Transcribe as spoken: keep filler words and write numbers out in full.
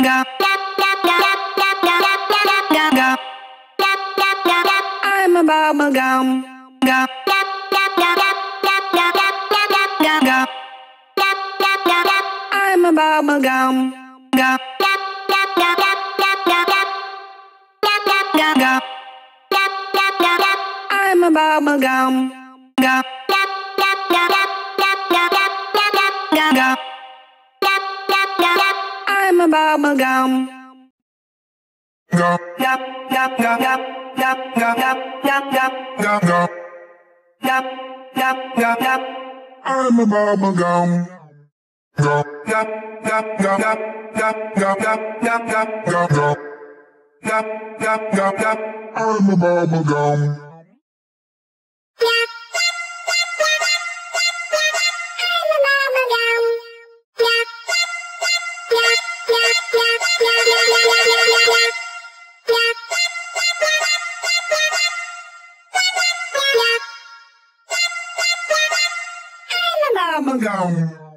I'm a bubble gum. I'm a bubble gum. I'm a bubble gum. I'm a bubble gum. Gum, gum, gum, gum, gum, gum, gum, gum, gum, gum, gum, gum, gum, gum, gum. I'm a bubble gum. Gum, gum, gum, gum, gum, gum, gum, gum, gum, gum, gum, gum, gum, gum, gum. I'm a bubble gum. I'm a bubble Gum.